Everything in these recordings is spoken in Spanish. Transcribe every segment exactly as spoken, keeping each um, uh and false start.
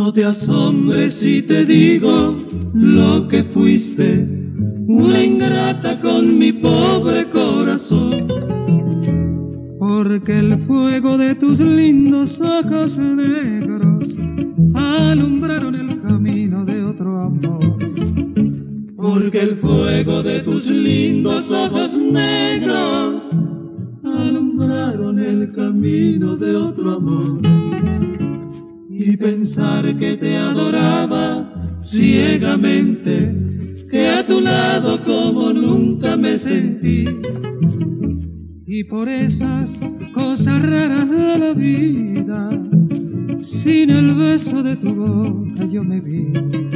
No te asombres si te digo lo que fuiste, una ingrata con mi pobre corazón. Porque el fuego de tus lindos ojos negros alumbraron el camino de otro amor. Porque el fuego de tus lindos ojos negros alumbraron el camino de otro amor. Y pensar que te adoraba ciegamente, que a tu lado como nunca me sentí. Y por esas cosas raras de la vida, sin el beso de tu boca yo me vi.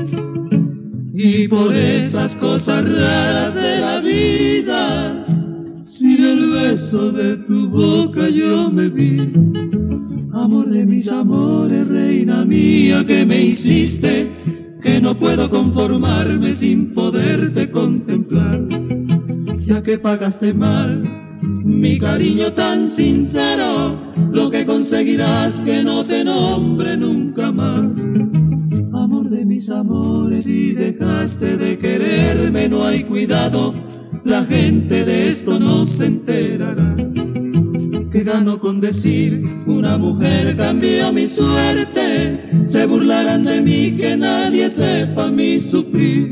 Y por esas cosas raras de la vida, sin el beso de tu boca yo me vi. Amor de mis amores, reina mía, que me hiciste, que no puedo conformarme sin poderte contemplar. Ya que pagaste mal mi cariño tan sincero, lo que conseguirás que no te nombre nunca más. Amor de mis amores, si dejaste de quererme, no hay cuidado, la gente de esto no se enterará. ¿Qué gano con decir una mujer cambió mi suerte? Se burlarán de mí, que nadie sepa mi sufrir.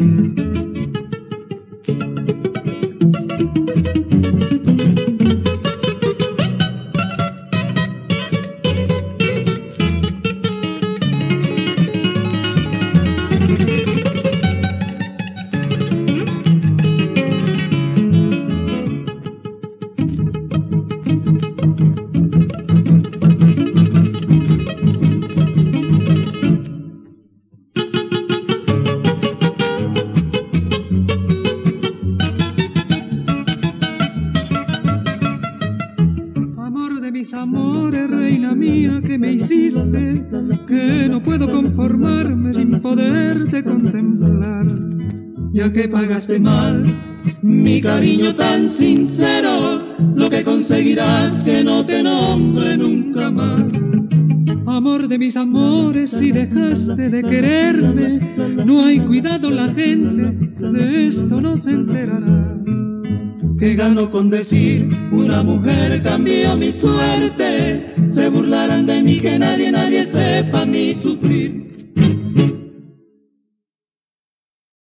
Mis amores, reina mía, que me hiciste, que no puedo conformarme sin poderte contemplar. Ya que pagaste mal mi cariño tan sincero, lo que conseguirás que no te nombre nunca más. Amor de mis amores, si dejaste de quererme, no hay cuidado, la gente de esto no se enterará. ¿Qué gano con decir una mujer cambió mi suerte? Se burlarán de mí, que nadie, nadie sepa mi sufrir.